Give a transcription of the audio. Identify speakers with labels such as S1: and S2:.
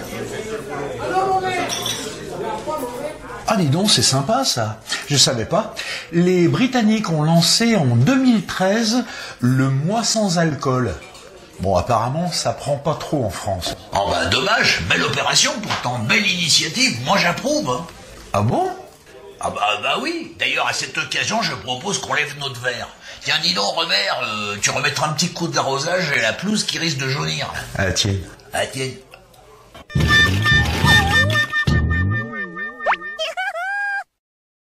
S1: Ah, dis donc, c'est sympa, ça. Je savais pas. Les Britanniques ont lancé en 2013 le mois sans alcool. Bon, apparemment, ça prend pas trop en France.
S2: Oh bah dommage, belle opération, pourtant belle initiative, moi j'approuve. Hein.
S1: Ah bon?
S2: Ah bah oui, d'ailleurs à cette occasion je propose qu'on lève notre verre. Tiens dis donc Robert, tu remettras un petit coup d'arrosage et la pelouse qui risque de jaunir.
S1: Ah, tiens.
S2: Ah tiens.